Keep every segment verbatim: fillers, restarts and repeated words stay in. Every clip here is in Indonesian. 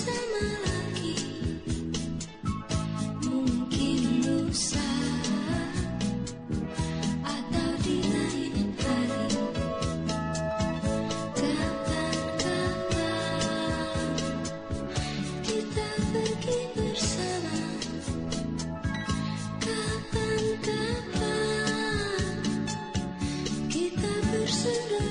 bersama lagi. Mungkin lusa atau di lain hari. Kapan-kapan kita pergi bersama. Kapan-kapan kita bersama.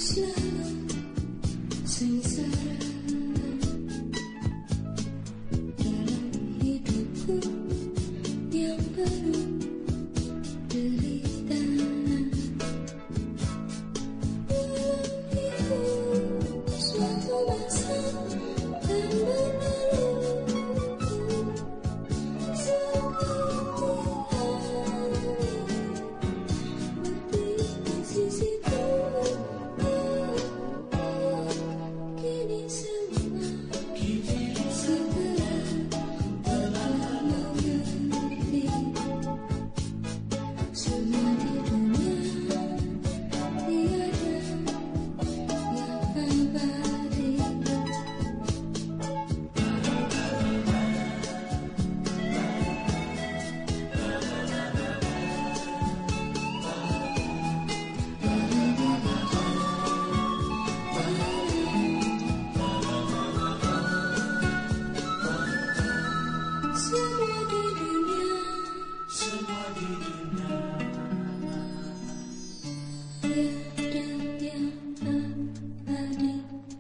selalu sengsara dalam hidupku yang penuh derita. Walau itu suatu masa dan berlalu seperti hari berdiri di sisiku. Kini semua setelah telah mengerti, semua di dunia tiada yang abadi. Semua di dunia tiada yang abadi.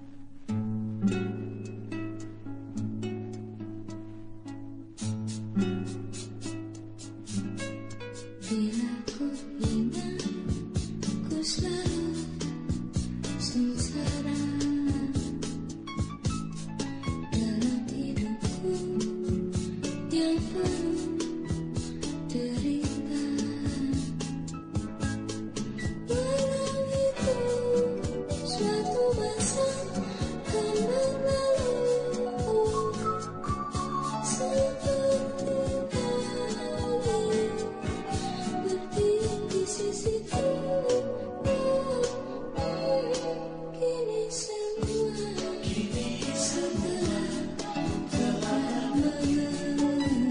Bila ku ingat, ku selalu sengsara dalam hidupku yang penuh derita. Walau itu suatu masa kan berlalu seperti hari berdiri di sisiku. Kini semua setelah telah mengerti,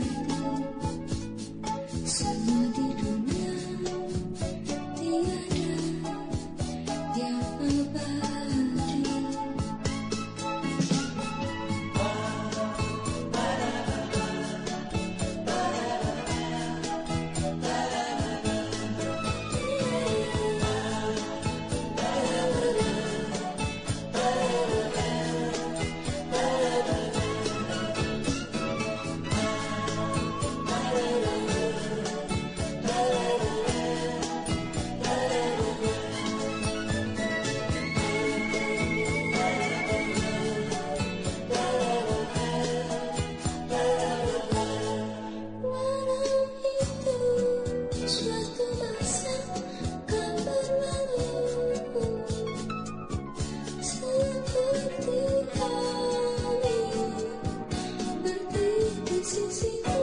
semua di dunia tiada yang abadi. Walau itu suatu masa kan berlalu seperti hari berdiri di sisiku.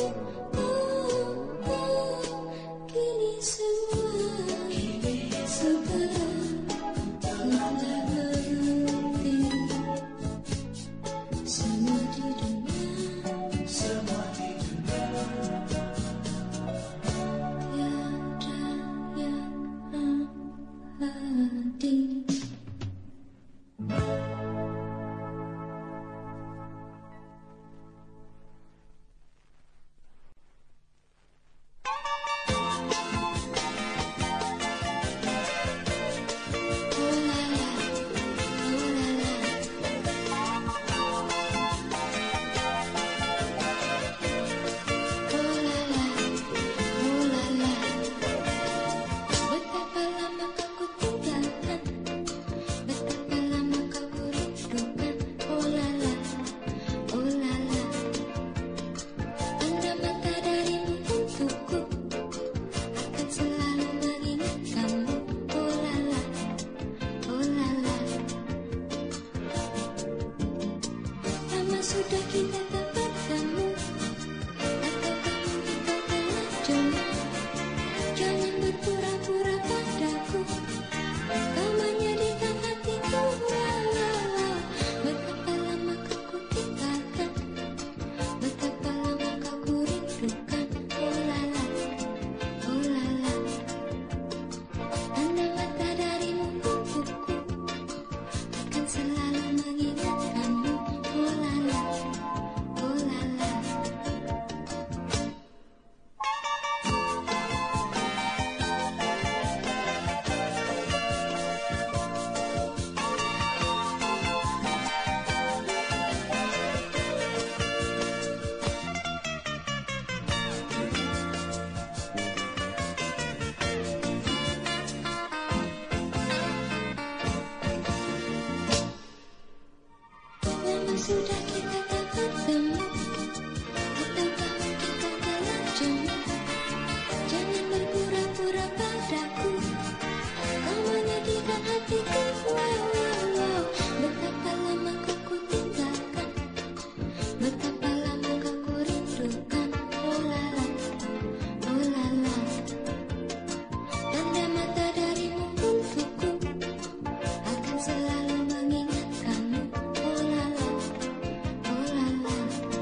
Kini semua setelah telah mengerti, semua di dunia tiada yang abadi. Oh la la, oh la la, oh la la, oh la la. Betapa lama kau ku tinggalkan, betapa lama kau ku rindukan. Oh la la, oh la la. Tanda mata darimu untukku akan selalu mengingatkanmu. Oh la la, oh la la. Lama sudah kita tak bertemu, atau kamu engkau telah jemu. Jangan berpura-pura padaku, kau menyedihkan hatiku. La la la. Betapa lama kau ku tinggalkan, betapa lama kau ku rindukan. Oh la la, oh la la. Tanda mata darimu untukku akan selalu mengingatkanmu. Oh la la, sudah kita tak bertemu, ataukah kita telah jemu? Jangan berpura-pura padaku, kau menyedihkan hatiku. Wow, wow, wow. Betapa lama kau ku tinggalkan, betapa lama kau ku rindukan. Oh lala, oh lala. Tanda mata darimu untukku akan selalu mengingatkanmu. Oh lala, oh lala.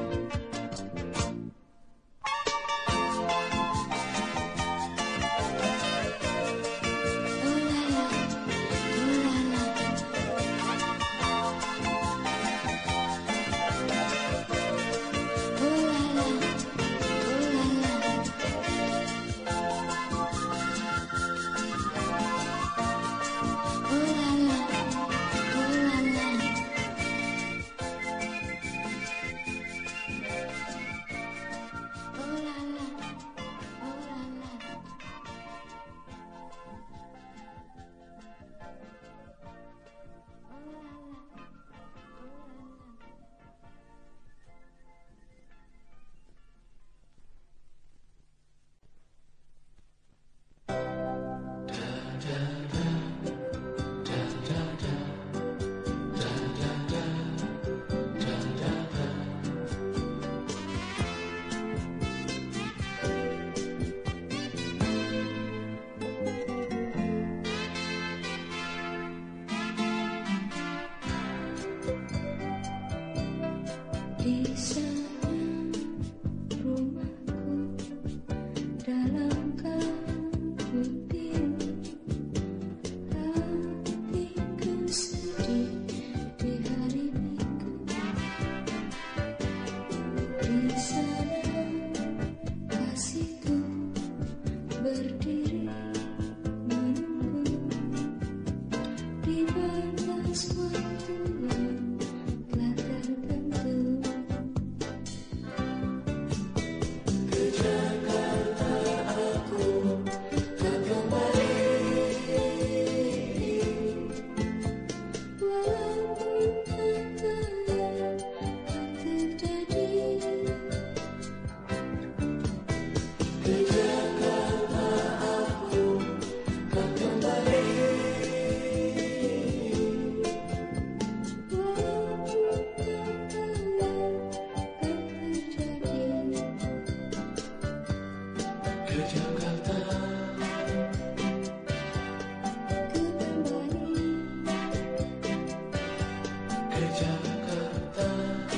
Oh lala, oh lala. Oh lala, oh lala. Oh lala, oh lala. Oh lala, oh lala. Oh lala, oh lala. Di sana rumahku dalam kabut biru, hatiku sedih di hari Minggu. Di sana kasihku berdiri menunggu di batas waktu yang telah tertentu. Ke Jakarta aku kan kembali, walaupun apa yang akan terjadi. Ke Jakarta aku kan kembali, walaupun apa yang akan terjadi. Ke Jakarta ku kembali, ke Jakarta.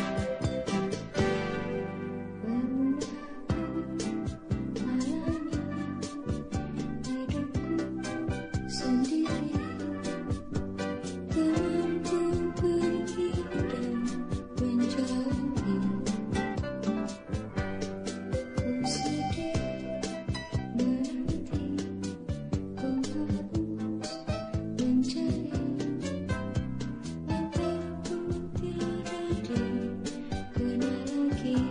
Bermula ku menjalani hidupku sendiri, temanku pergi dan menjauhi. Ku sedih menanti, ku harus mencari apapun tiada dikenal lagi.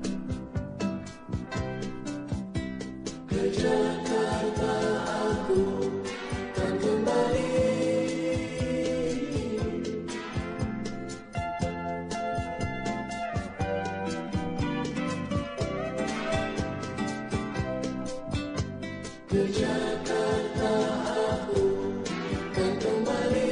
Ke Jakarta aku kan kembali, ke Jakarta aku kan kembali.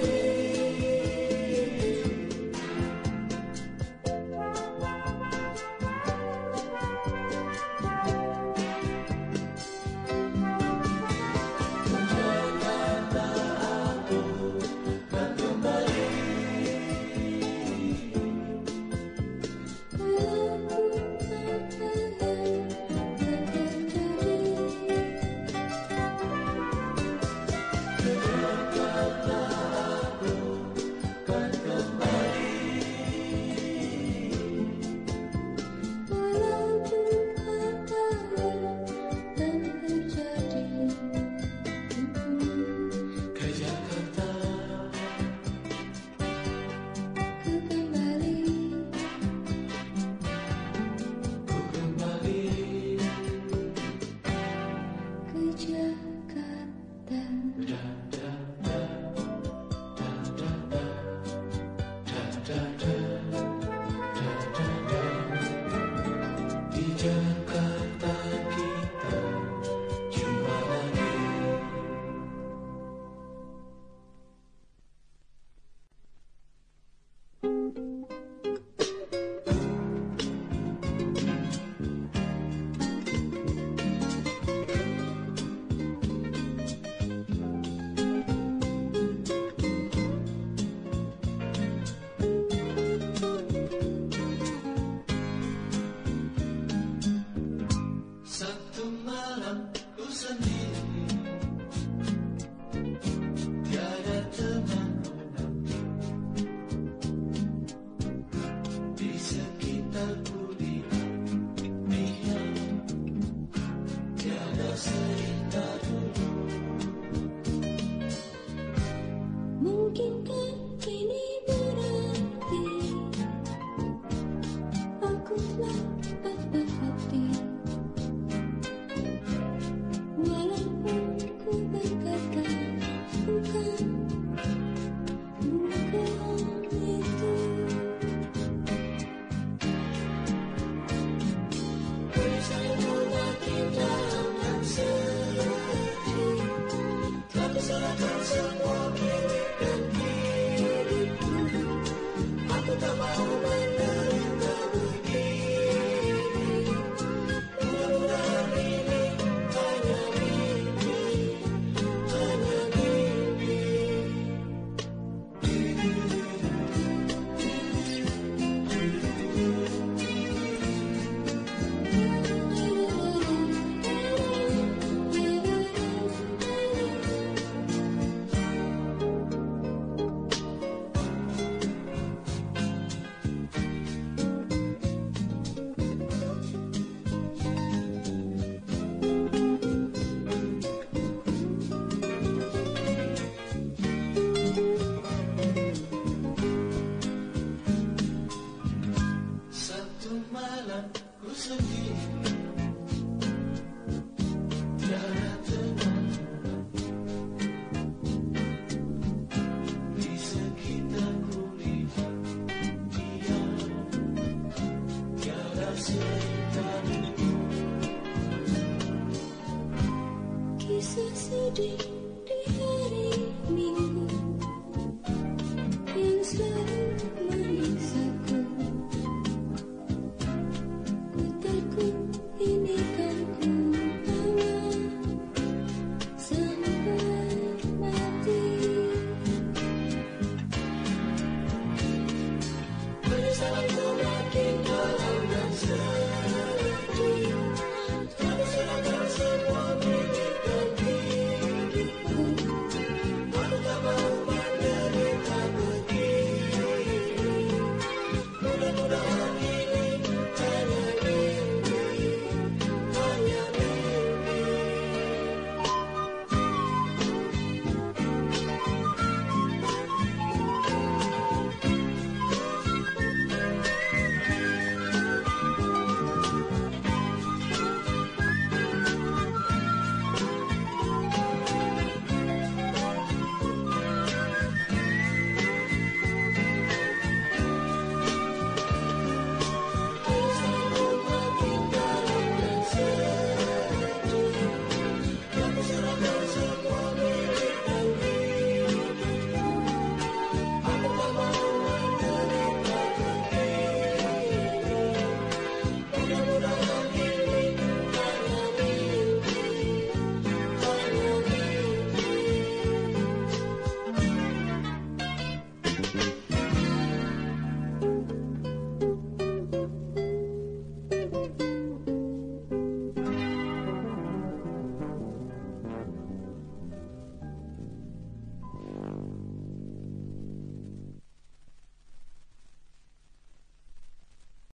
Walaupun apa yang akan terjadi. Bukankah ini berarti aku telah patah hati, walaupun ku berkata bukan, bukan itu. Tulisanmu makin dalam dan sedih, telah kuserahkan semua milik dan hidupku. Aku tak mau menderita begini. Mudah-mudahan ini hanya mimpi, hanya mimpi. Satu malam ku sendiri, tiada teman di sekitarku, lihat dia, tiada sekitarku. Kisah sedih di hari Minggu yang selalu menyiksaku. Ku takut ini kan ku bawa sampai mati. Penyesalanku makin dalam dan sedih, telah kuserahkan semua milik dan hidupku. Aku tak mau menderita begini. Mudah-mudahan ini hanya mimpi, hanya mimpi. Tulisanmu makin dalam dan sedih, telah kuserahkan semua milik dan hidupku. Aku tak mau menderita begini. Mudah-mudahan ini hanya mimpi, hanya mimpi.